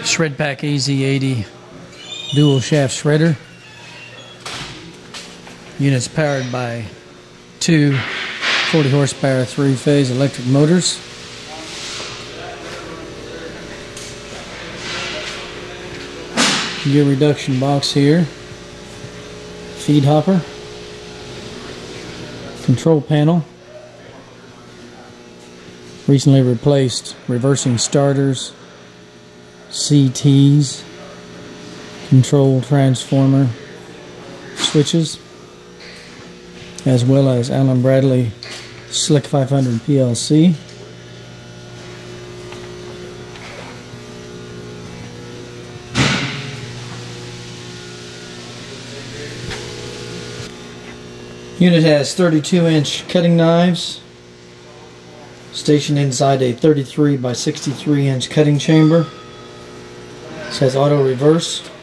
Shred-Pax AZ80 dual shaft shredder. Unit's powered by two 40 horsepower 3-phase electric motors. Gear reduction box here. Feed hopper. Control panel. Recently replaced reversing starters, CTs, control transformer switches, as well as Allen Bradley Slick 500 PLC. Unit has 32-inch cutting knives stationed inside a 33 by 63-inch cutting chamber. This has auto reverse.